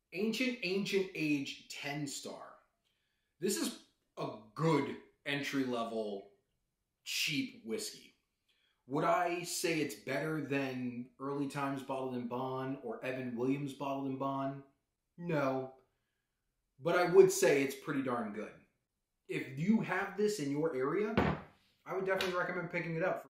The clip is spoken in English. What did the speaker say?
Ancient Age 10 star. This is a good entry-level, cheap whiskey. Would I say it's better than Early Times Bottled in Bond or Evan Williams Bottled in Bond? No. But I would say it's pretty darn good. If you have this in your area, I would definitely recommend picking it up.